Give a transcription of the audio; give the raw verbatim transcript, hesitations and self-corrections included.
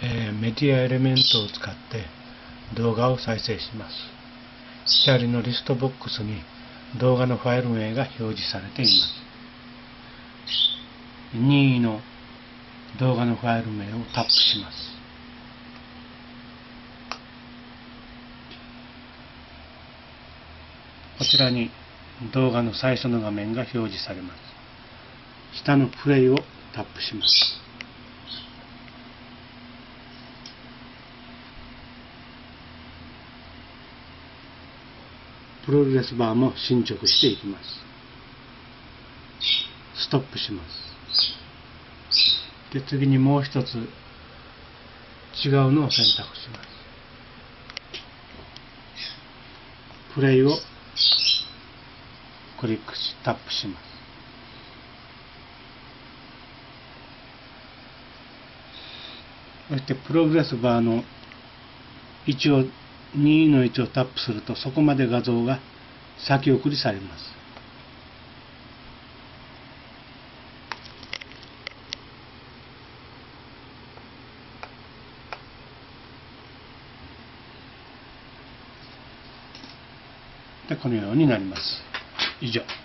えー、メディアエレメントを使って動画を再生します。左のリストボックスに動画のファイル名が表示されています。任意の動画のファイル名をタップします。こちらに動画の最初の画面が表示されます。下のプレイをタップします。プログレスバーも進捗していきます。ストップします。で、次にもう一つ違うのを選択します。プレイをクリックし、タップします。そしてプログレスバーの位置を任意の位置をタップすると、そこまで画像が先送りされます。で、このようになります。以上。